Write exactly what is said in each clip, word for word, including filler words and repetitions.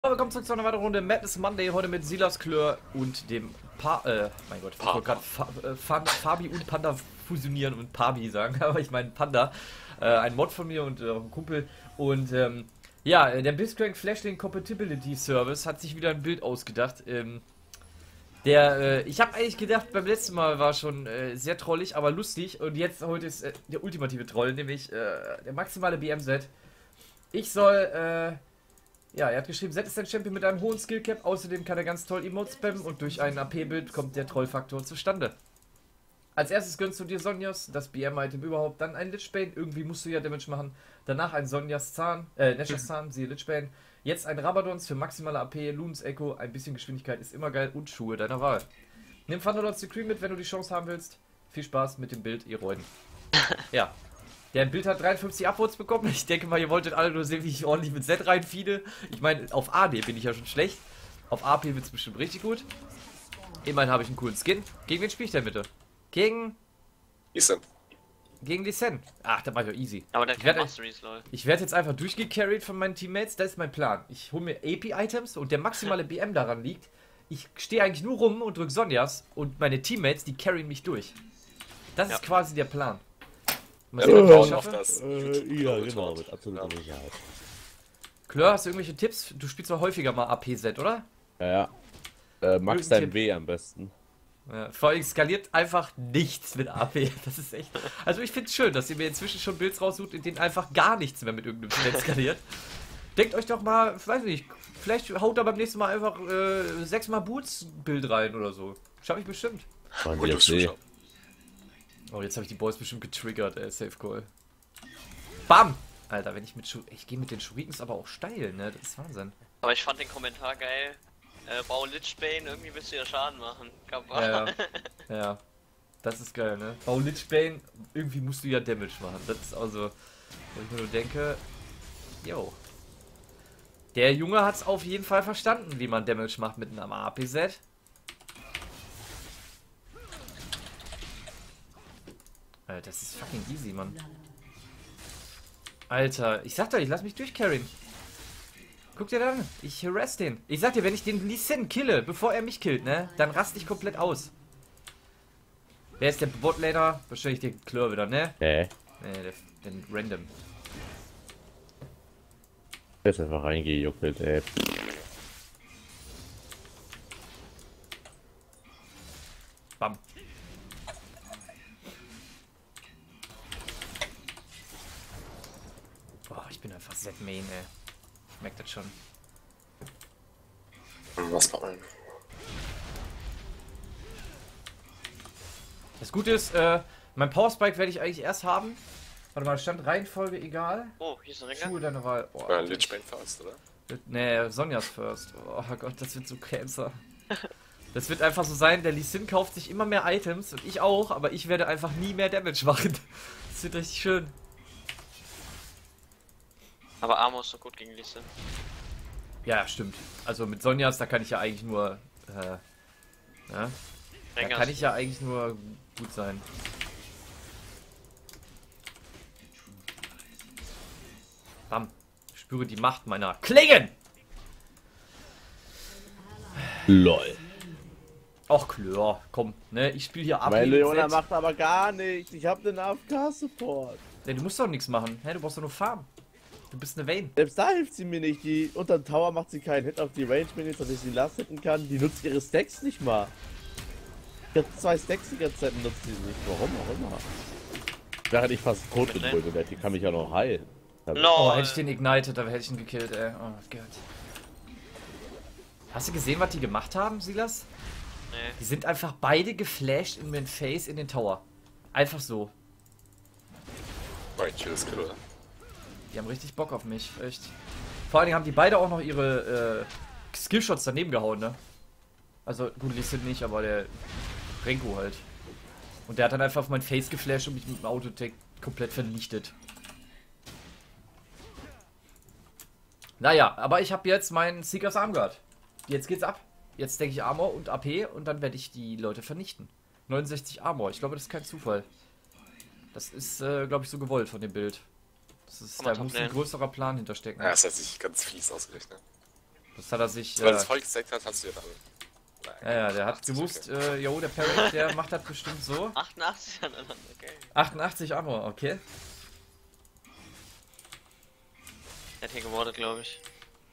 Willkommen zurück zu einer weiteren Runde Madness Monday, heute mit Silas Klör und dem Pa... Äh, mein Gott, ich wollte gerade Fa äh, Fa Fabi und Panda fusionieren und Pabi sagen, aber ich meine Panda. Äh, ein Mod von mir und äh, ein Kumpel. Und, ähm, ja, der Blitzcrank Flashlink Compatibility Service hat sich wieder ein Bild ausgedacht. Ähm, der, äh, ich habe eigentlich gedacht, beim letzten Mal war schon äh, sehr trollig, aber lustig. Und jetzt, heute ist äh, der ultimative Troll, nämlich äh, der maximale B M-Set. Ich soll, äh... Ja, er hat geschrieben, Z ist ein Champion mit einem hohen Skillcap, außerdem kann er ganz toll Emotes spammen und durch ein A P-Bild kommt der Trollfaktor zustande. Als erstes gönnst du dir Sonjas, das B M-Item überhaupt, dann ein Lichbane, irgendwie musst du ja Damage machen, danach ein Sonjas Zahn, äh, Nashors Zahn, siehe Lichbane, jetzt ein Rabadons für maximale A P, Loons Echo, ein bisschen Geschwindigkeit ist immer geil und Schuhe deiner Wahl. Nimm Thunderlords Decree mit, wenn du die Chance haben willst. Viel Spaß mit dem Bild, ihr Reuden. Ja. Der Bild hat dreiundfünfzig Upvotes bekommen. Ich denke mal, ihr wolltet alle nur sehen, wie ich ordentlich mit Z reinfiede. Ich meine, auf A D bin ich ja schon schlecht. Auf A P wird es bestimmt richtig gut. Immerhin habe ich einen coolen Skin. Gegen wen spiele ich denn bitte? Gegen... Listen. Gegen Listen. Ach, da war ich ja easy. Aber der ich werde lol. Ich werde jetzt einfach durchgecarried von meinen Teammates. Das ist mein Plan. Ich hole mir A P-Items und der maximale B M daran liegt. Ich stehe eigentlich nur rum und drücke Sonjas und meine Teammates, die carryen mich durch. Das ja. ist quasi der Plan. Ja, wir bauen auf das. Äh, ja, genau, mit absoluter ja. Sicherheit. Klör, hast du irgendwelche Tipps? Du spielst doch häufiger mal A P-Set, oder? Ja, ja. Äh, Max dein W am besten. Ja, vor allem skaliert einfach nichts mit A P. Das ist echt. Also ich finde es schön, dass ihr mir inzwischen schon Builds raussucht, in denen einfach gar nichts mehr mit irgendeinem Set skaliert. Denkt euch doch mal, weiß nicht, vielleicht haut da beim nächsten Mal einfach äh, sechsmal Boots-Bild rein oder so. Schaffe ich bestimmt. Und jetzt seh. Oh, jetzt habe ich die Boys bestimmt getriggert, ey, Safe Call. Bam! Alter, wenn ich mit Schu ich gehe mit den Shurikens aber auch steil, ne? Das ist Wahnsinn. Aber ich fand den Kommentar geil. Äh, bau Lichbane, irgendwie willst du ja Schaden machen. Ja, ja. Ja. Das ist geil, ne? Bau Lichbane, irgendwie musst du ja Damage machen. Das ist also, wo ich mir nur denke, yo. Der Junge hat's auf jeden Fall verstanden, wie man Damage macht mit einem A P-Set. Alter, das ist fucking easy, Mann. Alter, ich sag doch, ich lass mich durchcarryen. Guck dir dann, ich harass den. Ich sag dir, wenn ich den Lee Sin kille, bevor er mich killt, ne, dann raste ich komplett aus. Wer ist der Botlaner? Wahrscheinlich der Klör wieder, ne? Nee. Nee, der, der Random. Der ist einfach reingejuckelt, ey. Bam. Boah, ich bin einfach Z-Main, ey. Ich merk das schon. Was machen? Das Gute ist, äh, mein Powerspike werde ich eigentlich erst haben. Warte mal, stand Reihenfolge egal. Oh, hier ist ein Schuhe Ringer. deine Wahl. Oh, Ja, Lichbane first, oder? nee, Sonjas first. Oh Gott, das wird so Cancer. Das wird einfach so sein, der Lee Sin kauft sich immer mehr Items und ich auch, aber ich werde einfach nie mehr Damage machen. Das wird richtig schön. Aber Armor ist doch gut gegen Lise. Ja, stimmt. Also mit Sonjas, da kann ich ja eigentlich nur, äh, ja, da kann ich ja eigentlich nur gut sein. Bam. Ich spüre die Macht meiner Klingen. LOL. Och, Klör, komm, ne, ich spiele hier ab. Mein Leona macht aber gar nichts. Ich hab den A F K-Support. Ne, du musst doch nichts machen. Hä, du brauchst doch nur Farm. Du bist eine Vayne. Selbst da hilft sie mir nicht. Die unter dem Tower macht sie keinen Hit auf die Range-Minis, dass ich sie last hitten kann. Die nutzt ihre Stacks nicht mal. Ich hab zwei Stacks die ganze Zeit, nutzt sie nicht. Warum auch immer. Während ich fast tot bin, wohl bemerkt. Die kann mich ja noch heilen. Oh, hätte ich den ignited, da hätte ich ihn gekillt, ey. Oh Gott. Hast du gesehen, was die gemacht haben, Silas? Nee. Die sind einfach beide geflasht in mein Face in den Tower. Einfach so. Oh, ich kill das Kill, oder? Die haben richtig Bock auf mich, echt. Vor allen Dingen haben die beide auch noch ihre äh, Skillshots daneben gehauen, ne? Also, gut, Lee Sin nicht, aber der Renko halt. Und der hat dann einfach auf mein Face geflasht und mich mit dem Autotech komplett vernichtet. Naja, aber ich habe jetzt meinen Seekers Armguard. Jetzt geht's ab. Jetzt denke ich Armor und A P und dann werde ich die Leute vernichten. neunundsechzig Armor, ich glaube, das ist kein Zufall. Das ist, äh, glaube ich, so gewollt von dem Bild. Das ist, da muss ein größerer Plan hinterstecken. Ja, das hat sich ganz fies ausgerechnet. Das hat er sich. Weil Äh, das voll gezeigt hat, hast du ja dann. ja, ja, der hat gewusst, äh, jo, der Parrot, der macht das bestimmt so. achtundachtzig aneinander, okay. achtundachtzig Ammo, okay. Der hat hier gewordet, glaube ich.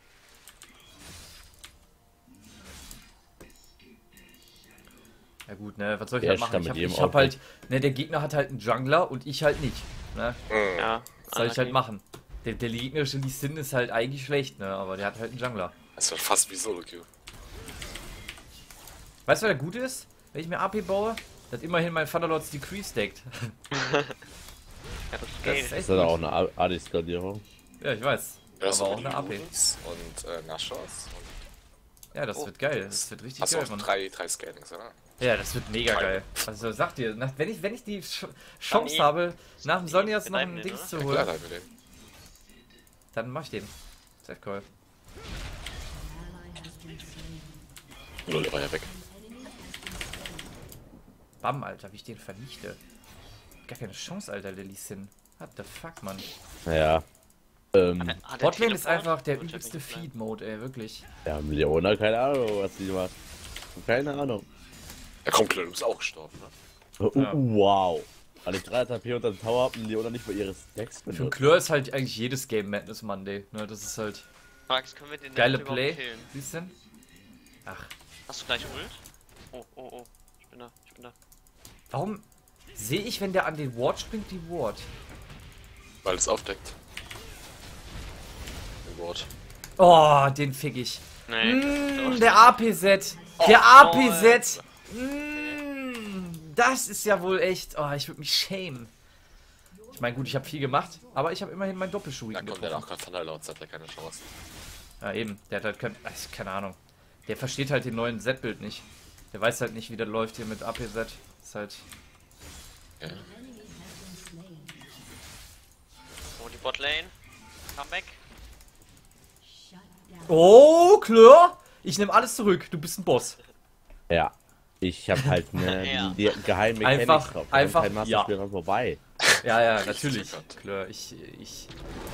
Ja gut, ne, was soll ich Ja, halt ich machen? kann Ich mit hab, jedem ich hab Auto. halt, ne, der Gegner hat halt einen Jungler und ich halt nicht. Ne? Mhm. Ja. Was soll ich halt unlucky. machen? Der, der gegnerische Lee Sin ist halt eigentlich schlecht, ne, aber der hat halt einen Jungler. Das war fast wie Solo-Queue. Weißt du, was der Gute ist? Wenn ich mir A P baue, dass immerhin mein Thunderlords Decrease deckt. Ja, das ist Das geil. ist Das echt ist dann gut. auch eine A D-Skalierung. Ja, ich weiß. Ja, so aber auch mit eine A P. Ludens und äh, Nashors. Ja, das Oh. wird geil. Das wird richtig Hast du geil, auch Mann. drei, drei Scalings, oder? Ja, das wird mega Geil. geil. Also sag dir, nach, wenn ich wenn ich die Sch Chance Dann habe, nach dem die Sonjas noch bleiben ein den, Dings oder? zu Ja, holen, klar, da mit dem. dann mach ich den. Sehr cool. Null, der war ja weg. Bam, Alter, wie ich den vernichte. Gar keine Chance, Alter, der Lee Sin. What the fuck, Mann. Naja. Ähm, Hat der Botlane ist Teleport? einfach der Wird ja übelste nicht bleiben. Feed-Mode, ey, wirklich. wir haben Leona, keine Ahnung, was die macht. Keine Ahnung. Der Komplett ist auch gestorben, ne? Uh, Ja. Wow. Weil ich drei H P unter dem Tower habe und Leona nicht mal ihre Stacks Für einen benutzt. Klör ist halt eigentlich jedes Game Madness Monday. Ne, das ist halt Max, können wir den geile denn überhaupt Play. killen? Siehst du? Ach, Hast du gleich Ult? Oh, oh, oh. Ich bin da, ich bin da. warum sehe ich, wenn der an den Ward springt, die Ward? Weil es aufdeckt. Den Wort. Oh, den fick ich. Nee. Mm, der A P-Set. Der A P-Set. Mm, das ist ja wohl echt. Oh, ich würde mich schämen. Ich meine, gut, ich habe viel gemacht, aber ich habe immerhin meinen Doppelschuh Da kommt der getroffen. auch gerade Thunderlords, hat er keine Chance. Ja, eben. Der hat halt kein, ach, keine Ahnung. Der versteht halt den neuen Set-Bild nicht. Der weiß halt nicht, wie das läuft hier mit A P-Set. Ist halt. Ja. Oh, die Botlane. Comeback. Oh, Klör! Ich nehme alles zurück. Du bist ein Boss. Ja. Ich habe halt ne, Ja. die, die geheimen Mechanics Einfach- drauf. einfach, kein Master ja. Spiel dran vorbei. Ja, ja, Richtig natürlich. zurückhand. Klör, ich. ich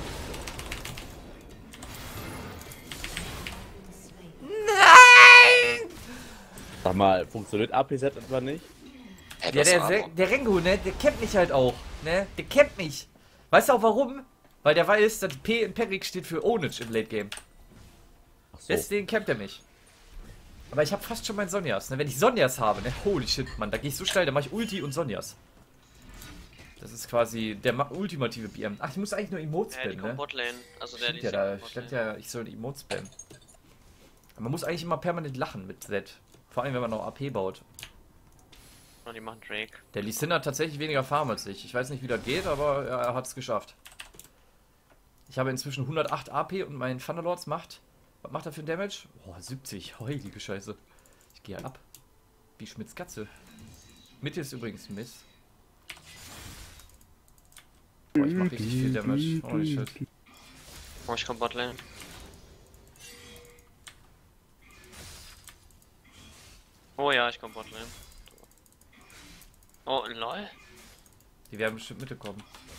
Sag mal, funktioniert A P-Set etwa nicht? Hey, Ja, das der, war der, der Rengo, ne, der kennt mich halt auch, ne, der kennt mich. Weißt du auch warum? Weil der weiß, dass P in Peric steht für Onage im Late Game. Ach so. Deswegen campt er mich. Aber ich habe fast schon mein Sonjas, ne, wenn ich Sonjas habe, ne, holy shit, Mann, da gehe ich so steil, da mache ich Ulti und Sonjas. Das ist quasi der ma- ultimative B M. Ach, ich muss eigentlich nur Emotes Ja, die spammen, kommt ne? Botlane. Also der Stimmt ja, liest da Botlane. stand ja, ich soll Emotes spammen. Aber man muss eigentlich immer permanent lachen mit Z. Vor allem, wenn man noch A P baut. Oh, die machen Drake. Der Lee Sin hat tatsächlich weniger Farm als ich. Ich weiß nicht, wie das geht, aber er hat es geschafft. Ich habe inzwischen hundertacht A P und mein Thunderlords macht... Was macht er für ein Damage? Oh, siebzig. Heilige Scheiße. Ich gehe ab. Wie Schmitz Katze. Mitte ist übrigens Miss. Oh, ich mach richtig viel Damage. Holy shit. Oh, ich komm Botlane. Oh ja, ich komm Botlane. Oh, lol. Die werden bestimmt Mitte kommen.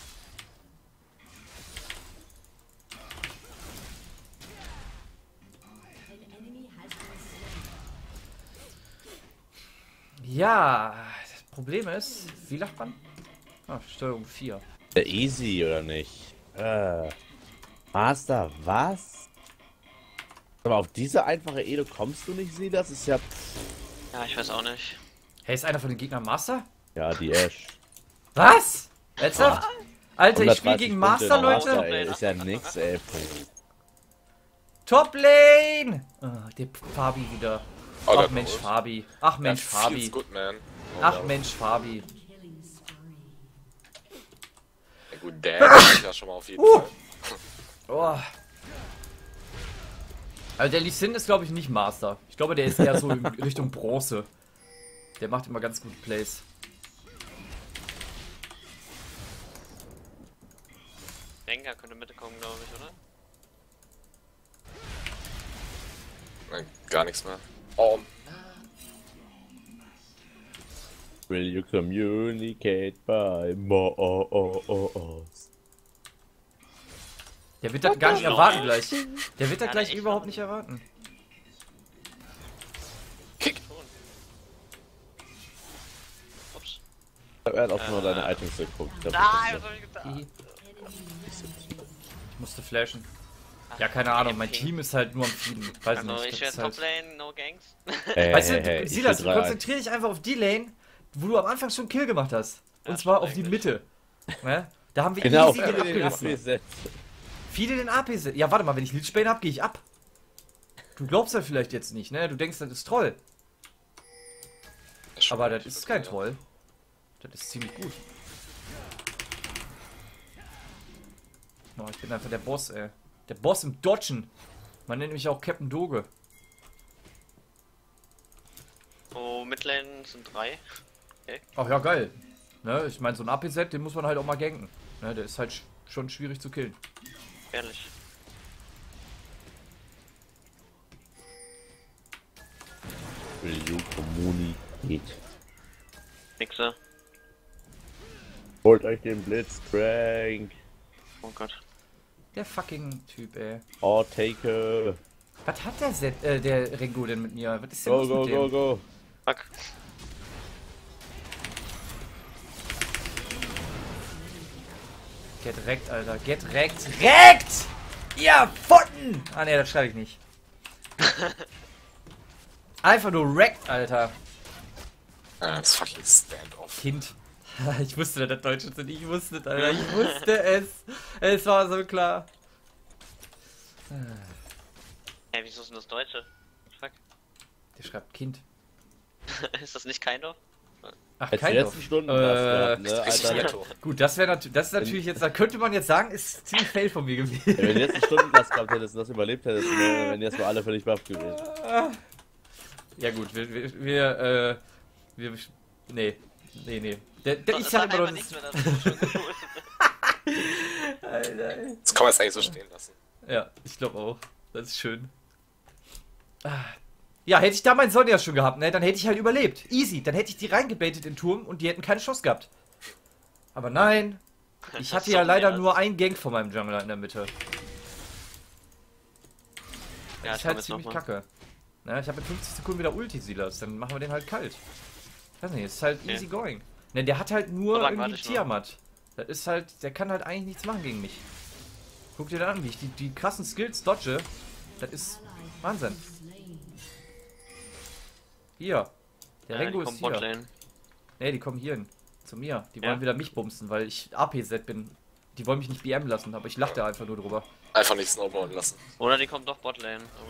Ja, das Problem ist, wie lacht man? Ah, Steuerung vier. Ja, easy, oder nicht? Äh. Master, was? Aber auf diese einfache Ede kommst du nicht, sie? Das ist ja. Ja, ich weiß auch nicht. Hey, ist einer von den Gegnern Master? Ja, die Ash. Was? Ernsthaft? Alter, ich spiele hundertdreißig gegen Punkte Master, in der Master, Leute. ey. Ist ja nix, ey. Top Lane! Ah, der Fabi wieder. Oh, Ach der Mensch, Wolf. Fabi. Ach Mensch, Ja, feels Fabi. good, man. Oh, Ach no. Mensch, Fabi. Ja, gut, der ist ja schon mal auf jeden Uh. Fall. Oh. Also der Lee Sin ist, glaube ich, nicht Master. Ich glaube, der ist eher so in Richtung Bronze. Der macht immer ganz gute Plays. Rengar könnte Mitte kommen, glaube ich, oder? Nein, gar nichts mehr. Oh, Will you communicate by Morse? Der wird das gar nicht erwarten gleich. Der wird das Ja, gleich echt überhaupt noch. nicht erwarten. Er hat auch Äh. nur deine Items geguckt. Ich Nein, hab was hab ich getan? Ich musste flashen. Ja, keine Ahnung, mein Ping. Team ist halt nur am Feeden. Weiß Also nicht. ich das werde ist halt... Top Lane, no gangs. Hey, Weißt du, hey, hey, du, ich Silas, will drei konzentrier dich einfach auf die Lane, wo du am Anfang schon Kill gemacht hast. Und Ja, zwar stimmt auf die eigentlich. Mitte. Ne? Da haben wir Genau, easy den viele den A abgerissen. P setzt. Viele den A P sind. Ja, warte mal, wenn ich Lich Bane hab, gehe ich ab. Du glaubst ja vielleicht jetzt nicht, ne? Du denkst, das ist Troll. Aber das ist kein Troll. Das ist ziemlich gut. Oh, ich bin einfach der Boss, ey. Der Boss im Dodgen. Man nennt mich auch Captain Doge. Oh, Midlane sind drei. Ach ja, geil. Ne? Ich meine, so ein A P-Set, den muss man halt auch mal ganken. Ne? Der ist halt sch schon schwierig zu killen. Ehrlich. Für die Kommunität. Mixer. Holt euch den Blitzcrank. Oh Gott. Der fucking Typ, ey. Oh, take. Was hat der Set, äh, der Rengo denn mit mir? Was ist denn Go, los go, mit dem? go, go. Fuck. Get wrecked, Alter. Get wrecked. Wreckt! Ja, Pfoten! Ah, ne, das schreibe ich nicht. Einfach nur wrecked, Alter. Ah, das fucking Standoff. Kind. Ich wusste, dass das Deutsche sind. Ich wusste es, Alter. Ich wusste es. Es war so klar. Hä, wieso ist denn das Deutsche? Fuck. Der schreibt Kind. Ist das nicht Kind of? Ach, Als die kein letzten Doch. Stunden Äh, gehabt, ne? Richtig Alter, netto. Gut, das wäre natürlich, das ist natürlich jetzt, da könnte man jetzt sagen, ist ziemlich fail von mir gewesen. wenn du jetzt einen Stundenglas gehabt hättest und das überlebt hättest, ne, dann wären die erstmal alle völlig baff gewesen. Ja gut, wir, wir, wir, äh, wir, nee, nee, nee. Der, der, ich Das sag sagt immer einfach noch, nichts das, mehr dazu. Schon cool. Alter, ey. Das kann man jetzt eigentlich so stehen lassen. Ja, ich glaube auch. Das ist schön. Ah. Ja, hätte ich da meinen Sonja schon gehabt, ne, dann hätte ich halt überlebt. Easy, dann hätte ich die reingebaitet in den Turm und die hätten keine Chance gehabt. Aber nein, ich Das hatte ist ja doch leider mehr. nur einen Gank von meinem Jungler in der Mitte. Ja, Das ist ich komm halt jetzt ziemlich nochmal. kacke. Na, ich habe in fünfzig Sekunden wieder Ulti, Silas. Dann machen wir den halt kalt. Weiß nicht, ist halt Okay. easy going. Ne, der hat halt nur So lang irgendwie warte ich noch. Tiamat. Das ist halt, der kann halt eigentlich nichts machen gegen mich. Guck dir da an, wie ich die, die krassen Skills dodge. Das ist Wahnsinn. Hier. Der Ja, Rengo die ist kommen hier. Botlane. Ne, die kommen hierhin. Zu mir. Die Ja. wollen wieder mich bumsen, weil ich A P-Set bin. Die wollen mich nicht B M lassen, aber ich lachte einfach nur drüber. Einfach nicht snowballen lassen. Oder die kommen doch Botlane. Aber,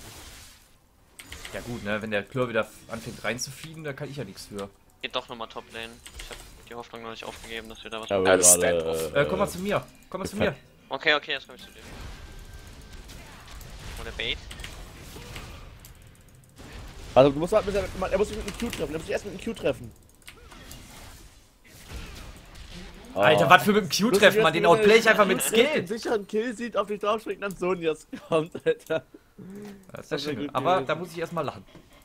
Ja gut, ne, wenn der Klör wieder anfängt reinzufliegen, da kann ich ja nichts für. geht doch nochmal Toplane. Ich hab die Hoffnung noch nicht aufgegeben, dass wir da was Ja, machen. Ja, wir das ist gerade, Standoff. Äh, komm mal zu mir. Komm mal zu mir. Okay, okay, jetzt komm ich zu dir. Oder Bait. Also du musst halt mit der, er muss sich mit einem Q treffen, er muss sich erst mit einem Q treffen. Alter, Oh. was für mit dem Q treffen, man. Den outplay ich einfach mit Den Skill. sicheren Kill sieht, auf dich draufspringt, dann Sonjas kommt, Alter. Das ist Das wär schön. gut Aber gewesen. da muss ich erstmal lachen.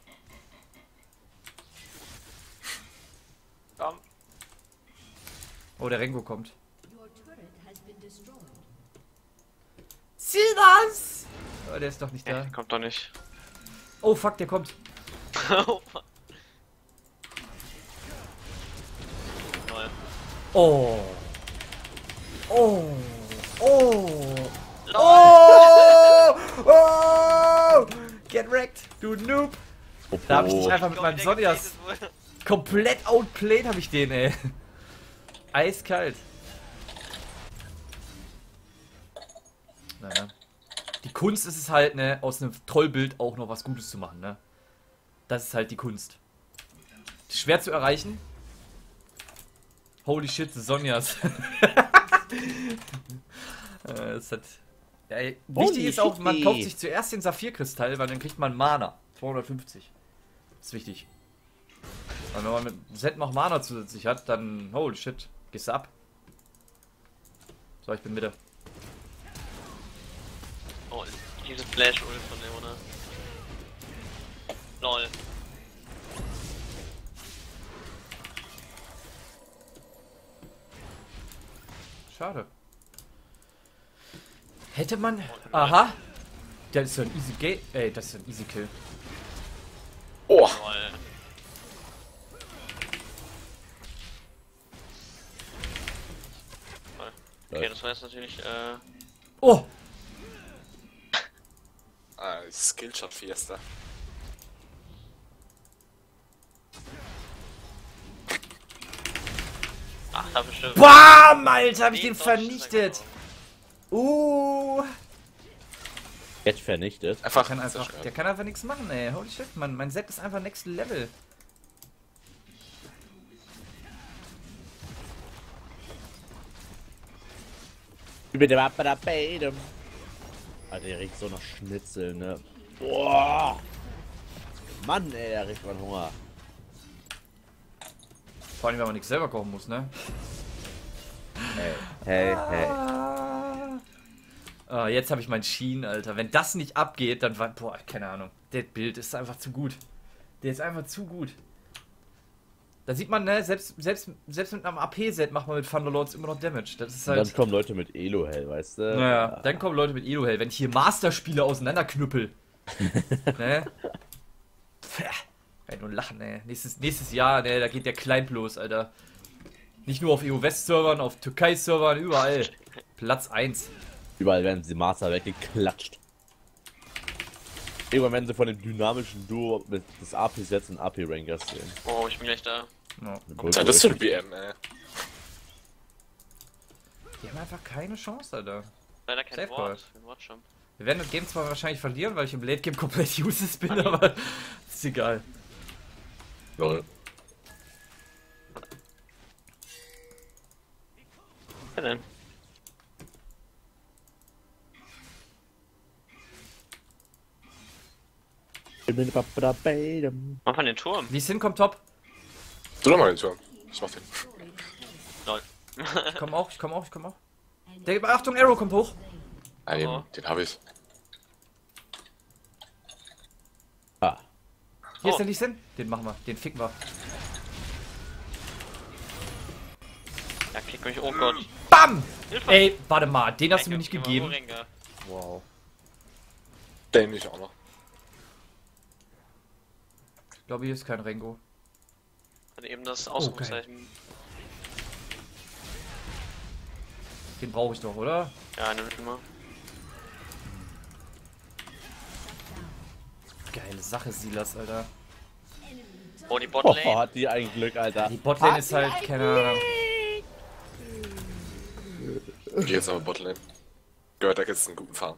Komm. Oh, der Rengo kommt. Your turret has been destroyed. Sieh das! Oh, der ist doch nicht Ja, da. kommt doch nicht. Oh, fuck, der kommt. Oh, Mann. Toll. Oh. Oh. Oh. Lol. Oh. Oh. Get wrecked, du Noob. Da hab ich dich einfach mit meinem Wie der Sonjas gebatet wurde. komplett outplayed, hab ich den, ey. Eiskalt. Naja. Die Kunst ist es halt, ne, aus einem Trollbild auch noch was Gutes zu machen, ne. Das ist halt die Kunst. Schwer zu erreichen. Holy shit, Sonjas. Äh, es hat, ja, ey, wichtig Holy ist auch, man shit. kauft sich zuerst den Saphirkristall, weil dann kriegt man Mana. zweihundertfünfzig. Das ist wichtig. Und wenn man mit dem Set noch Mana zusätzlich hat, dann, holy shit, gehst du ab. So, ich bin Mitte. Oh, diese Flash-Ult von Leona. Lol. Schade. Hätte man... Aha! Das ist ja ein easy Gate. Ey, das ist ja ein easy Kill. Oh, Lol. Okay, das war jetzt natürlich, äh... Oh! Ah, Skillshot Fiesta. Ach, da bestimmt. Bam, Alter, hab ich den Den Dodge ist er vernichtet! genau. Uh! Jetzt vernichtet. Einfach, Der kann einfach, zerstört. der kann einfach nichts machen, ey. Holy shit, Mann. Mein Set ist einfach next level. Über der Bappadabadum. Alter, der riecht so nach Schnitzel, ne? Boah! Mann, ey, da riecht man Hunger. Vor allem, wenn man nichts selber kochen muss, ne? Hey, hey, hey. Ah. Ah, jetzt habe ich meinen Schienen, Alter. Wenn das nicht abgeht, dann war... Boah, keine Ahnung. Das Bild ist einfach zu gut. Der ist einfach zu gut. Da sieht man, ne, selbst, selbst, selbst mit einem A P-Set macht man mit Thunderlords immer noch Damage. Das ist Und halt... dann kommen Leute mit Elo-Hell, weißt du? Naja, dann kommen Leute mit Elohell. Wenn ich hier Master-Spiele auseinanderknüppel. Ne? Pfeh. Kann ich nur lachen, ey. Nächstes, nächstes Jahr, ne, da geht der Climb los, Alter. Nicht nur auf E O-West-Servern, auf Türkei-Servern, überall. Platz eins. Überall werden sie Master weggeklatscht. Irgendwann werden sie von dem dynamischen Duo mit des A P-Sets und A P-Rankers sehen. Oh, ich bin gleich da. Ja. Ja, das ist ein B M, ey. Die haben einfach keine Chance, Alter. Leider kein Safeguard. Wort. Kein Wortschirm. Wir werden das Game zwar wahrscheinlich verlieren, weil ich im Late-Game komplett useless bin, aber ist egal. Lol. Ja, denn? Mach mal den Turm. Wie Sin kommt top. Du doch mal den Turm. Ich mach den. Lol. Ich komm auch, ich komm auch, ich komm auch. Der, Achtung, Arrow kommt hoch. Ah, den, Oh. den hab ich. Ah, Hier ist Oh. der nicht Sin. Den machen wir, den ficken wir. Ja, kick mich, oh Gott. Bam! Hilfe! Ey, warte mal, den hast du mir Rengar, nicht geh mal, gegeben. wo Rengar? Wow. Den nicht auch noch. Ich glaube, hier ist kein Rengo. Hat eben das Ausrufezeichen. Den brauche ich doch, oder? Ja, nimm immer. Geile Sache, Silas, Alter. Oh, die oh, Botlane. hat die ein Glück, Alter. Die Botlane ist halt, keine Ahnung. Geh jetzt aber Botlane. Gehört, da gibt's einen guten Farm.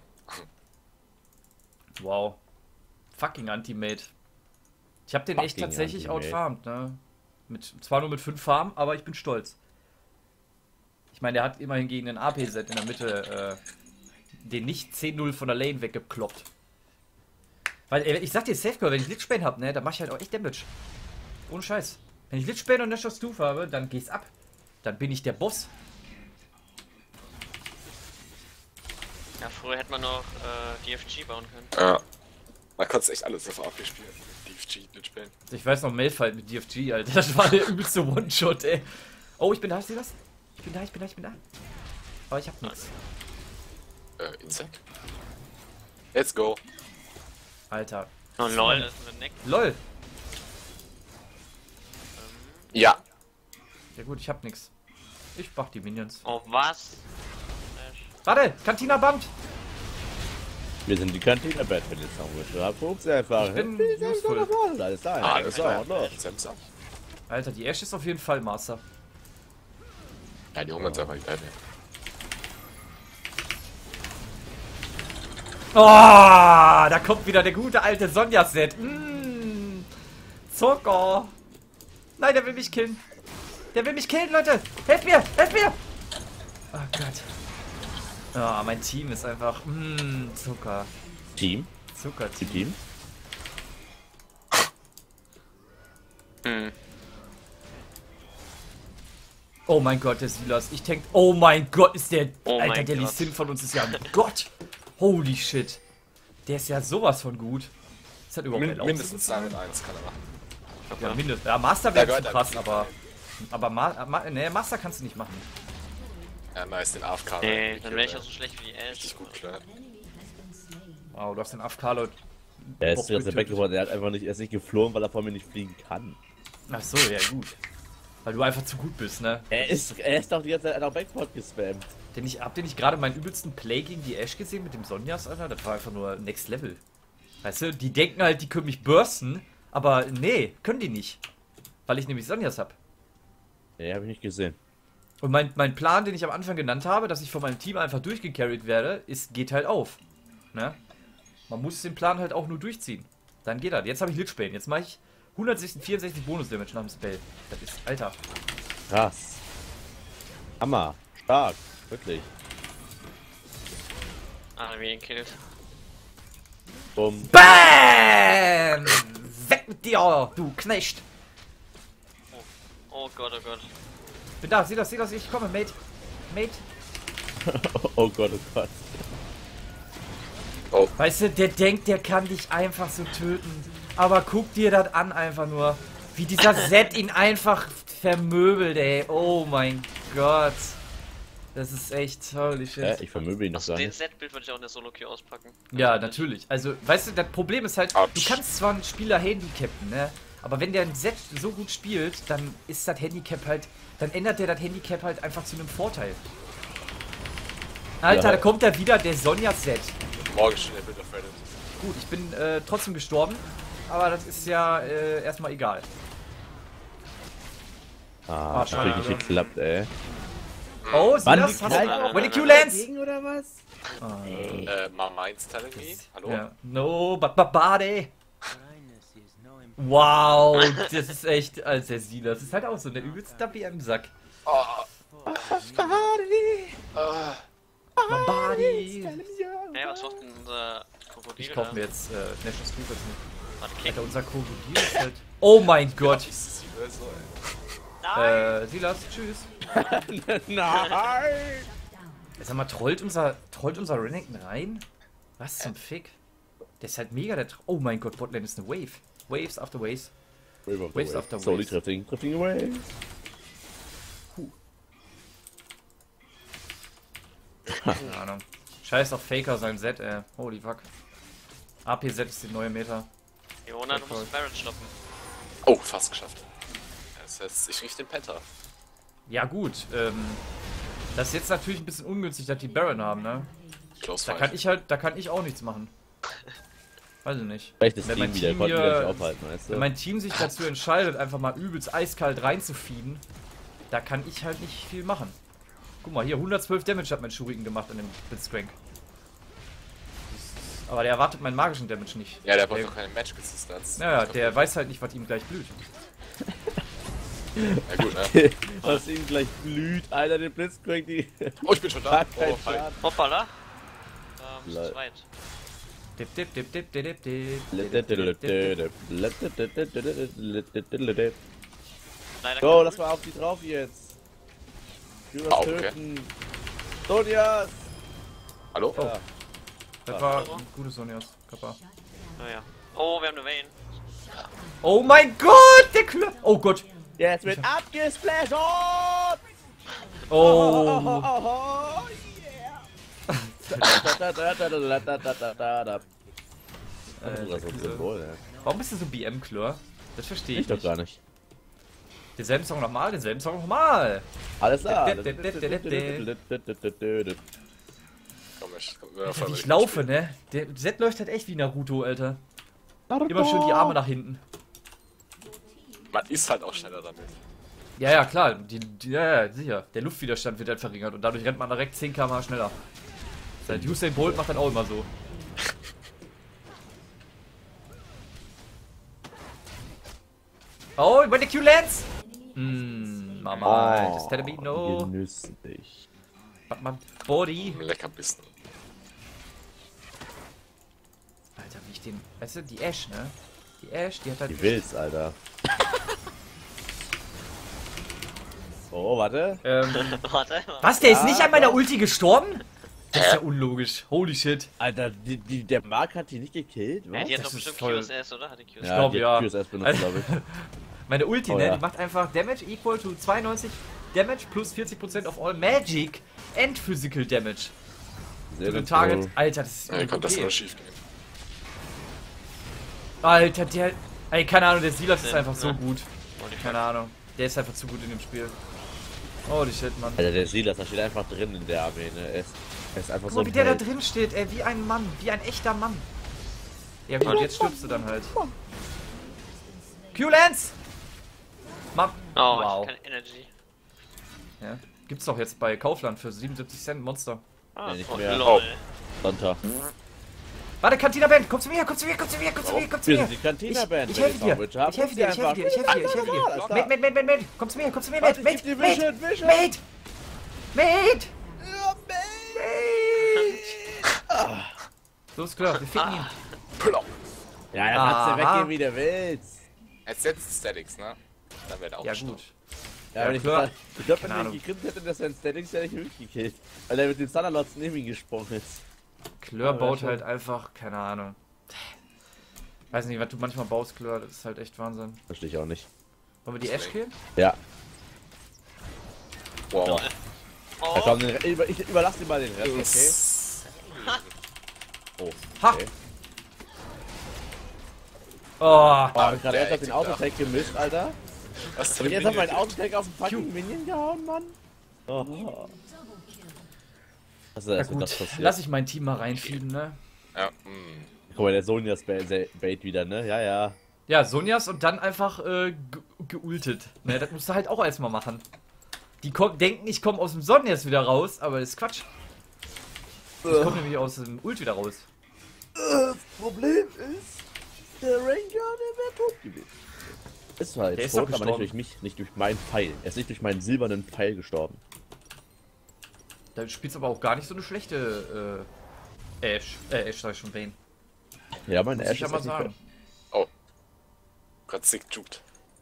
Wow. Fucking Anti-Mate. Ich habe den echt Fucking tatsächlich Anti-Mate. outfarmt, ne? Mit, zwar nur mit fünf Farmen, aber ich bin stolz. Ich meine, der hat immerhin gegen den A P-Set in der Mitte äh, den nicht zehn null von der Lane weggekloppt. Weil, ey, ich sag dir, Safeguard, wenn ich Lichbane hab, ne, dann mach ich halt auch echt Damage. Ohne Scheiß. Wenn ich Lichbane und Nashor Stufe habe, dann geh's ab. Dann bin ich der Boss. Ja, früher hätte man noch äh, D F G bauen können. Ja. Man konnte echt alles auf A P spielen. D F G, Lichbane. Ich weiß noch, Malfight mit D F G, Alter. Das war der übelste One-Shot, ey. Oh, ich bin da, ich seh das. Ich bin da, ich bin da, ich bin da. Aber ich hab nichts. Äh, Insect? Let's go. Alter. Oh lol, das ist ein Neck. LOL. Ja. Ja gut, ich hab nix. Ich mach die Minions. Oh, was? Warte, Cantina bumpt. Wir sind die Kantine Bad, wenn jetzt noch mit der Pups einfach. Ich bin Hey, das ist useful. doch normal, alles da. Ah, Alles das da, war los. Samsa. Alter, die Ash ist auf jeden Fall Master. Ja, die hungern selber, die Beine. Oh, da kommt wieder der gute alte Sonja-Set. Mm, Zucker. Nein, der will mich killen. Der will mich killen, Leute. Helft mir, helft mir. Oh Gott. Ah, mein Team ist einfach mm, Zucker. Team? Zucker, Die Team? Hm. Oh mein Gott, der Silas. Ich denke, oh mein Gott, ist der... Oh Alter, mein der Lee Gott. Sin von uns ist ja ein Gott. Holy shit. Der ist ja sowas von gut. Ist das überhaupt Min erlaubt? mindestens zwei mit eins kann er machen. Ja, mindestens. Ja, Master Da wäre gehört zu er krass, mit. aber... Aber Ma Ma nee, Master kannst du nicht machen. Ja, nice, den A F K. Nee, dann wäre ich ja so schlecht wie Ash. Richtig gut, klar. Wow, du hast den A F K-Leut. Er ist Bob jetzt der Back getötet. geworden, er hat einfach nicht, er ist nicht geflohen, weil er vor mir nicht fliegen kann. Ach so, ja gut. Weil du einfach zu gut bist, ne? Er ist, er ist doch die ganze Zeit auf Backport gespammt. Denn ich, habt ihr nicht gerade meinen übelsten Play gegen die Ashe gesehen mit dem Sonjas, Alter? Das war einfach nur Next Level. Weißt du, die denken halt, die können mich bursten, aber nee, können die nicht. Weil ich nämlich Sonjas hab. Nee, hab ich nicht gesehen. Und mein, mein Plan, den ich am Anfang genannt habe, dass ich von meinem Team einfach durchgecarried werde, ist, geht halt auf. Ne? Man muss den Plan halt auch nur durchziehen. Dann geht das. Jetzt habe ich Lich Bane. Jetzt mache ich hundertvierundsechzig Bonus-Damage nach dem Spell. Das ist, Alter. Krass. Hammer. Stark. Wirklich. Ah, wie ihn killt. Bumm. BAM! Weg mit dir, du Knecht! Oh Gott, oh Gott. Bin da, sieh das, sieh das, ich komme, Mate. Mate. Oh Gott, oh Gott. Oh, Weißt du, der denkt, der kann dich einfach so töten. Aber guck dir das an einfach nur. Wie dieser Zed ihn einfach vermöbelt, ey. Oh mein Gott. Das ist echt, holy shit. Äh, ich vermöbel ihn noch Also gar den nicht. Set-Bild würde ich auch in der Solo-Queue auspacken. Ja, natürlich. Also, weißt du, das Problem ist halt, Autsch. du kannst zwar einen Spieler handicappen, ne? Aber wenn der ein Set so gut spielt, dann ist das Handicap halt, dann ändert der das Handicap halt einfach zu einem Vorteil. Alter, Ja. da kommt er wieder, der Sonja-Set. morgen schon der Bild auf Reddit. Gut, ich bin äh, trotzdem gestorben, aber das ist ja äh, erstmal egal. Ah, Ah, schade, hat wirklich oder? geklappt, ey. Oh, Wann Silas, hast knallt du... auch When the einer Q lands! Gegen oder was? Äh, my mind's telling me. Hallo? Ja. No, but but body. Wow, das ist echt, als der Silas. Das ist halt auch so der übelste B M-Sack. Oh, My body. Hey, was macht denn unser Krokodil? Ich kauf mir da? jetzt äh, National Street jetzt nicht. Warte, Kick. Alter, unser Krokodil ist halt... Oh mein Gott. ist sie oder so, ey. Nein! Äh, Silas, tschüss. Nein! Sag mal, trollt unser, trollt unser Renekton rein? Was zum Fick? Der ist halt mega der... Tro oh mein Gott, Botlane ist eine Wave. Waves after Waves. Wave of the Waves wave. after Slowly waves. drifting, drifting away. Keine Ahnung. Scheiß auf Faker sein Set, ey. Holy fuck. A P-Set ist die neue Meta. Jona, du musst Baron stoppen. Oh, fast geschafft. Das heißt, ich riech den Penta. Ja gut, ähm... das ist jetzt natürlich ein bisschen ungünstig, dass die Baron haben, ne? Close Da fight. kann ich halt, da kann ich auch nichts machen. Weiß ich nicht. Vielleicht das Wenn Team mein wieder, Team konnten wir hier- nicht aufhalten, weißt Wenn du? mein Team sich dazu entscheidet, einfach mal übelst eiskalt reinzufieden, da kann ich halt nicht viel machen. Guck mal, hier hundertzwölf Damage hat mein Shuriken gemacht an dem Blitzcrank. Aber der erwartet meinen magischen Damage nicht. Ja, der braucht der, doch keine Match-Stats. Naja, der weiß halt nicht, was ihm gleich blüht. Ja gut, ne? Was ihm gleich blüht, Alter, den Blitzcrank, die... Oh, ich bin schon da. Hat keinen Oh, hi. Schaden. Hoppala. Ähm, Lol. zu zweit. Dip, dip, dip, dip, dip, dip, dip, Leider So, kein lass mal auf die drauf jetzt. Ich will Ah, was okay. töten. Sonjas! Hallo? Oh. Ja. Das war ein gutes Sonjas. Kappa. Naja. Oh, wir haben eine Vayne. Oh mein Gott, der Klö... Oh Gott. Jetzt wird abgesplasht! Oh, Oh. oh, oh, oh, yeah! Da, da, da, da, da, da, da, da, da, da. Äh, Das ist ein Symbol, ja. Warum bist du so B M-Klör? Das verstehe ich, Ich doch nicht. gar nicht. Denselben Song nochmal, denselben Song nochmal. Alles klar. Dip, dip, dip, dip, dip, Komm, ich, komm, wir fahren Ich mit laufe, ne? Der Zed läuft halt echt wie Naruto, Alter. Immer schön die Arme nach hinten. Man ist halt auch schneller damit. Ja, ja, klar. Die, die, ja, ja, sicher. Der Luftwiderstand wird halt verringert und dadurch rennt man direkt zehn Kilometer pro Stunde schneller. Seit Usain Bolt macht das auch immer so. Oh, when the Q lands! Hm, Mama, just tell me no. Genüsslich. But my body. Lecker Bissen. Alter, wie ich den. Weißt du, die Ash, ne? Die Ash, die hat halt. Die will's, Alter. Oh, warte. Ähm, Warte. was? Der ist Ja, nicht an meiner doch. Ulti gestorben? Das ist ja unlogisch. Holy shit. Alter, die, die, der Mark hat die nicht gekillt, Ja, was? die hat Das doch ist bestimmt voll- Q S S, oder? Hat die Q S S? Ja, glaub, die ja. hat Q S S benutzt, glaube ich. Meine Ulti, Oh, ne? ja. Die macht einfach Damage equal to zweiundneunzig Damage plus vierzig Prozent of all Magic and Physical Damage. Sehr To the gut. Target. Alter, das ist Ja, wie konnte das okay. nur schief gehen? Alter, der. Ey, keine Ahnung, der Silas ist Ja, einfach so ne? gut. Oh, die Keine Ahnung. Der ist einfach zu gut in dem Spiel. Oh, die Shit, Mann. Alter, der Silas, da steht einfach drin in der Armee, ne? Er ist, er ist einfach Guck so mal, ein wie der da Held. drin steht, ey, wie ein Mann, wie ein echter Mann. Ja gut, jetzt stirbst du dann halt. Q-Lance! Mam Oh, wow. ich hab keine Energy. Ja. Gibt's doch jetzt bei Kaufland für siebenundsiebzig Cent Monster. Ah, Nee, nicht oh, mehr. lol. Sonntag. Warte, Cantina Band, komm zu mir, komm zu mir, komm zu mir, komm zu mir, komm zu Wir mir. sind die Cantina-Band. Ich, ich helfe dir, ich helfe dir, ich helfe dir, ich helfe dir, ich helfe dir. Mate, Mate, Mate, Mate, Mate, komm zu mir, komm zu mir, Mate, Mate, Mate, Mate, Mate, Mate, Mate. So ist klar, wir ficken ihn. Plop. Ja, dann kannst du Aha. weggehen, wie du willst. Jetzt setzt Statics, ne? Dann wird er auch Ja gestorben. gut. Ja, Ja, wenn ich, klar. ich glaube, wenn Keine er Ahnung. ihn gekriegt hätte, dass er in Statics hätte ich ihn wirklich gekillt. Weil er mit den Thunderlords neben ihn gesprungen ist. Klör Ja, baut schon. halt einfach, keine Ahnung. Weiß nicht, was du manchmal baust, Klör, das ist halt echt Wahnsinn. Verstehe ich auch nicht. Wollen wir die Ash killen? Ja. Wow. Ja, Oh, komm, den, Re- über, ich überlasse dir mal den Rest, okay? Oh, Ha! okay. Oh, Oh, ich hab gerade der ernsthaft den Echte Autotag gemischt, Alter. Was Und jetzt hat mein Autotag auf den fucking Minion gehauen, Mann. Oh. Was ist na das, wenn gut, das passiert? lass ich mein Team mal reinschieben, ne? Ja, mm. Guck mal, der Sonjas Bait Bait wieder, ne? Ja, ja. Ja, Sonjas und dann einfach äh, ge geultet. Ne, das musst du halt auch erstmal machen. Die kommen, denken, ich komme aus dem Sonjas wieder raus, aber das ist Quatsch. Ich komme nämlich aus dem Ult wieder raus. Das Problem ist, der Ranger, der wäre tot gewesen. Ist halt Der ist tot, doch aber nicht gestorben. durch mich, nicht durch meinen Pfeil. Er ist nicht durch meinen silbernen Pfeil gestorben. Da spielst aber auch gar nicht so eine schlechte äh, Ash. Äh, Ash sag ich schon, Vayne. Ja, mein Muss Ash ich ja ist mal echt nicht sagen. Oh. Gott, sick juckt.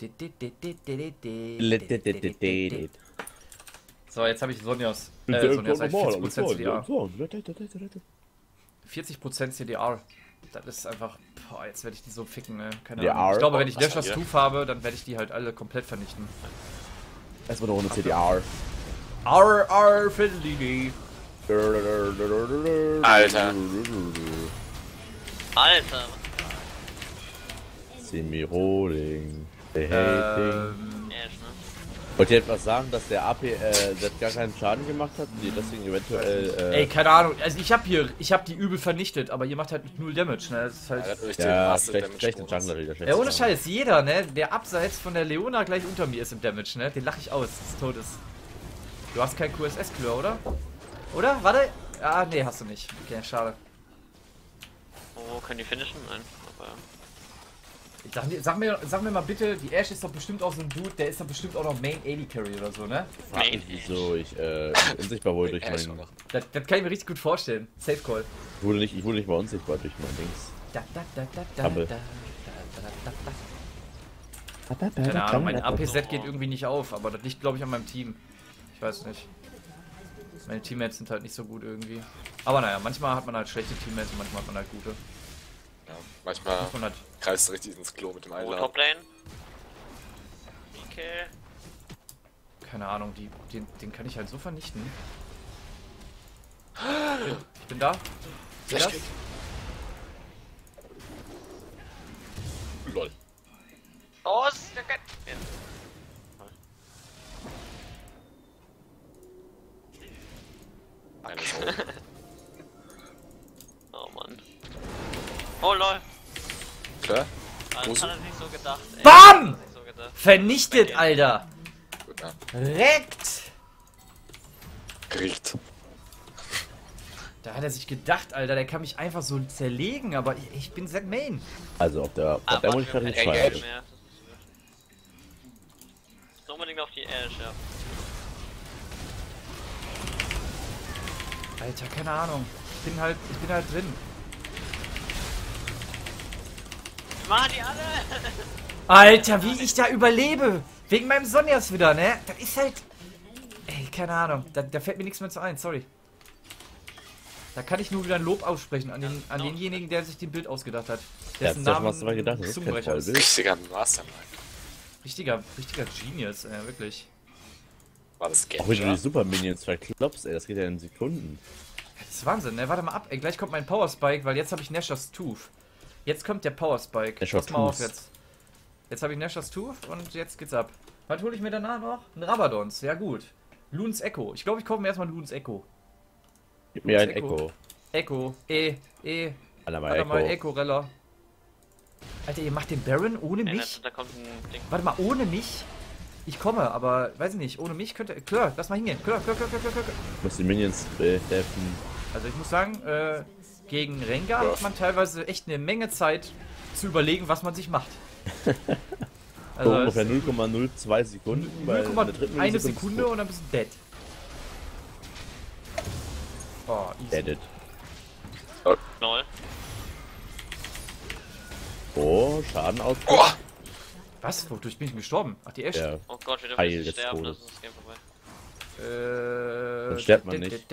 So, jetzt habe ich Sonjas. Äh, Äh, Sonjas hab ich vierzig Prozent C D R. Prozent. vierzig Prozent C D R. Das ist einfach. Boah, jetzt werde ich die so ficken, ne? Keine C D R? Ahnung. Ich glaube, wenn ich Was Nashor's denn hier? Tooth habe, dann werde ich die halt alle komplett vernichten. Erstmal noch eine C D R. R R Fiddly. Alter. Alter. Semi-Rolling. Hating. Ähm, Ash, ne? Wollt ihr etwas sagen, dass der A P äh, das gar keinen Schaden gemacht hat? Die deswegen eventuell. Äh, ey, keine Ahnung. Also ich habe hier, ich habe die übel vernichtet, aber ihr macht halt null Damage, ne? Das ist Ja, halt. das durch den ja, Master schlecht, Damage schlechte Bonus. Jungler wieder. Ja, ohne Scheiß, jeder, ne, der abseits von der Leona gleich unter mir ist im Damage, ne? Den lache ich aus, des Todes. Du hast kein Q S S-Klör, oder? Oder? Warte. Ah, nee, hast du nicht. Okay, schade. Oh, können die finishen? Nein. Aber Ich sag, sag, mir, sag mir mal bitte, die Ash ist doch bestimmt auch so ein Dude, der ist doch bestimmt auch noch Main A D Carry oder so, ne? Frag mich, wieso ich äh, unsichtbar wurde durch Ja, ist schon mein. noch. Das, das kann ich mir richtig gut vorstellen. Safe Call. Ich wurde nicht, ich wurde nicht mal unsichtbar durch mein Dings. Da, da, da, da, da, Humble. da, da, da, da, da. Keine Ahnung, mein A P Set geht irgendwie nicht auf, aber das liegt, glaube ich, an meinem Team. Ich weiß nicht. Meine Teammates sind halt nicht so gut irgendwie. Aber naja, manchmal hat man halt schlechte Teammates und manchmal hat man halt gute. Ja, manchmal Muss man halt kreist du richtig ins Klo mit dem oh, Einladen. Toplane. Okay. keine Ahnung, die, den, den kann ich halt so vernichten. Ich bin, ich bin da. Seht das? Flashkick. Lol. Oh, ist der geil. Ja. Eine Sau. Oh Mann. Oh lol. Klar? Ah, Wo das ist hat er nicht so gedacht. Ey. BAM! Das hat er nicht so gedacht. Vernichtet, Alter! Gut, ja. Direkt! Riecht. Da hat er sich gedacht, Alter, der kann mich einfach so zerlegen, aber ich, ich bin Zed Main. Also auf der, auf Ah, der warte, muss ich wir gerade haben nicht kein Ey, Geld feiern. mehr. Das ist unbedingt auf die Ash, ja. Alter, keine Ahnung. Ich bin halt, ich bin halt drin. Machen die alle! Alter, wie ich da überlebe! Wegen meinem Sonjas wieder, ne? Das ist halt... Ey, keine Ahnung. Da, da fällt mir nichts mehr zu ein, sorry. Da kann ich nur wieder ein Lob aussprechen an, den, an denjenigen, der sich den Bild ausgedacht hat. Ja, Dessen das Namen hast du mal gedacht, das ist kein Zungenbrecher ist. Vollbild. Richtiger Mastermind. Richtiger, richtiger Genius, ey, wirklich. War das Geld? Auch wenn du die Super Minions verklopst, ey, das geht ja in Sekunden. Das ist Wahnsinn, ne? Warte mal ab, ey, gleich kommt mein Power Spike, weil jetzt habe ich Nashor's Tooth. Jetzt kommt der Power Spike. Nashor's Pass mal auf Tooth. jetzt. Jetzt habe ich Nashor's Tooth und jetzt geht's ab. Was hole ich mir danach noch? Ein Rabadons, ja gut. Loons Echo. Ich glaube, ich kaufe mir erstmal Loons Echo. Gib mir ein Echo. Echo. Echo, E, E. Alter, mal Warte mal, Echo. Echo Rella. Alter, ihr macht den Baron ohne Ey, mich? da, da kommt ein Ding. Warte mal, ohne mich? Ich komme, aber weiß ich nicht, ohne mich könnte. Klör, lass mal hingehen. Klör, klör, klör, klör, klör, klör. Ich muss die Minions äh, helfen. Also ich muss sagen, äh, gegen Rengar hat man teilweise echt eine Menge Zeit zu überlegen, was man sich macht. Also Also ungefähr null Komma null zwei Sekunden. weil in der dritten eine Millisekunde Sekunde und dann bist du dead. Oh, easy. Deaded. Lol. Oh, Schaden aus. Oh! Was? Wodurch bin ich denn gestorben? Ach, die Ashe? Ja. Oh Gott, wir dürfen Heil nicht des sterben, Todes. das ist das Game vorbei. Äh, Dann stirbt man nicht.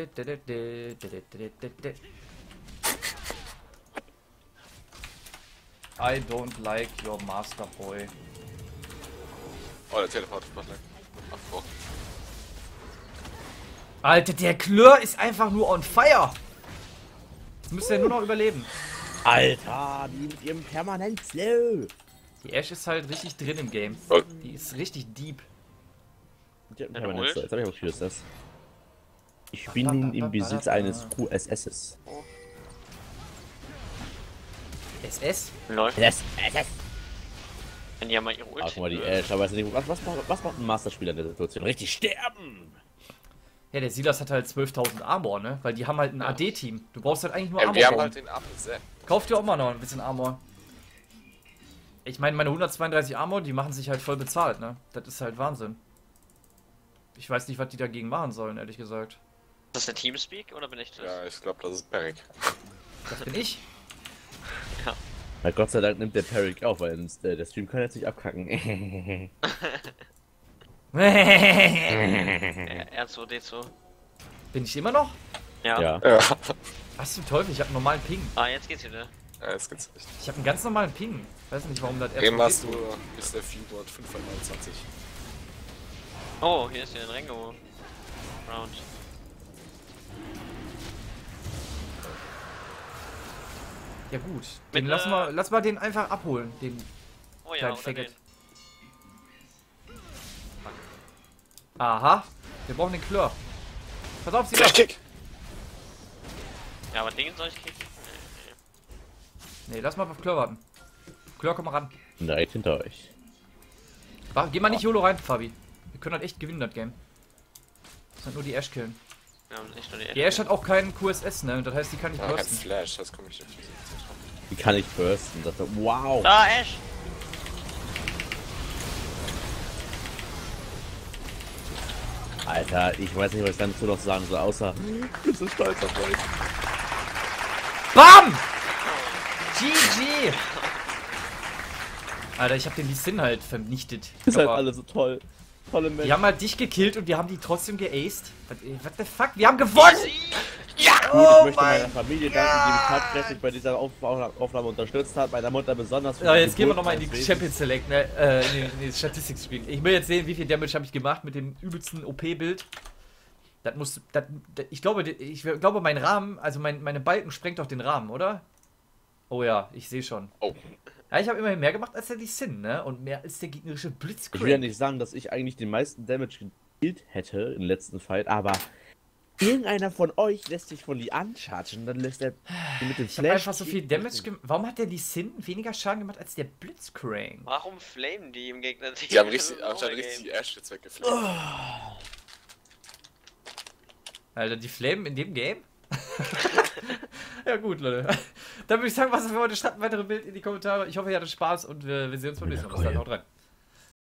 I don't like your master boy. Oh, der Teleport macht lang. Ach, oh. Alter, der Klör ist einfach nur on fire. Jetzt müsste er nur noch überleben. Alter, die mit ihrem permanent slow. Die Ashe ist halt richtig drin im Game. Oh. Die ist richtig deep. Die hat Deine permanent Ult? slow. Jetzt hab ich auch Q S S. Ich bin nun im Besitz eines Q S S. S S? Lol. S S. Wenn die ja mal ihre Ult Ach, guck mal, die schicken Ash, aber weiß nicht, was, was, macht, was macht ein Masterspieler in der Situation? Richtig sterben! Ja, der Silas hat halt zwölftausend Armor, ne? Weil die haben halt ein A D-Team. Du brauchst halt eigentlich nur Ey, Armor. wir haben bauen. halt den Apfel sehr. Kauf dir auch mal noch ein bisschen Armor. Ich meine, meine hundertzweiunddreißig Armor, die machen sich halt voll bezahlt, ne? Das ist halt Wahnsinn. Ich weiß nicht, was die dagegen machen sollen, ehrlich gesagt. Ist das der Teamspeak oder bin ich das? Ja, ich glaube, das ist Beric. Das bin ich. Weil Gott sei Dank nimmt der Peric auf, weil sonst, äh, der Stream kann jetzt nicht abkacken. R zwei D zwei. Bin ich immer noch? Ja. Ja. Ja. Was zum Teufel, ich habe einen normalen Ping. Ah, jetzt geht's wieder. Ja, jetzt geht's nicht. Ich habe einen ganz normalen Ping. Weiß nicht, warum das Eben hast geht. du bis der vierhundertfünfundneunzig. Oh, hier ist ja ein Rengo. Round. Ja gut, den Mit, lass äh, mal, lass mal den einfach abholen, den Oh ja, kleinen oder Faggot. den. Aha, wir brauchen den Klör. Pass auf, Silas. Kick! Ja, aber den soll ich kicken? Nee, Nee, lass mal auf Klör warten. Klör, komm mal ran. Bin direkt hinter euch. Wach, geh mal nicht YOLO rein, Fabi. Wir können halt echt gewinnen, das Game. Das sind nur die Ash killen. nee. Wir haben nicht nur die Die Ash hat auch keinen Q S S, ne? Das heißt, die kann nicht Ja, kein bursten. Flash, das komme ich nicht. Die kann ich bursten. Das, wow! Ah, Ash! Alter, ich weiß nicht, was ich dazu noch sagen soll, außer ich bin so stolz auf euch. BAM! G G! Alter, ich hab den Lee Sin halt vernichtet. Ihr seid Aber alle so toll. Tolle Menschen. die haben halt dich gekillt und wir haben die trotzdem geaced. What, what the fuck? Wir haben gewonnen! Ja! Gut, Oh ich möchte mein meiner Familie danken, die mich tatkräftig bei dieser Auf Aufnahme unterstützt hat, meiner Mutter besonders. für Ja, die jetzt gehen wir Geburt nochmal in die meines Champion Select, ne? Äh, in die, in die Statistik-Screen. Ich will jetzt sehen, wie viel Damage habe ich gemacht mit dem übelsten O P-Bild. Das muss. Das, das, ich glaube, ich glaube, mein Rahmen, also mein, meine Balken sprengt doch den Rahmen, oder? Oh ja, ich sehe schon. Oh. Ja, ich habe immerhin mehr gemacht als der Lee Sin, ne? Und mehr als der gegnerische Ich will ja Blitzcrank. nicht sagen, dass ich eigentlich den meisten Damage gespielt hätte im letzten Fight, aber irgendeiner von euch lässt sich von Lee unchargen, dann lässt er mit dem Ich habe Flash. einfach so viel Damage gemacht. Warum hat der Lee Sin weniger Schaden gemacht als der Blitzcrank? Warum flamen die im Gegner? Die haben richtig, anscheinend richtig die Ash jetzt weggeflickt. Alter, die Flamen in dem Game? Ja gut, Leute. Dann würde ich sagen, was für heute. Schreibt ein weiteres Bild in die Kommentare. Ich hoffe, ihr hattet Spaß und wir, wir sehen uns beim nächsten Mal. Bis dann, haut rein.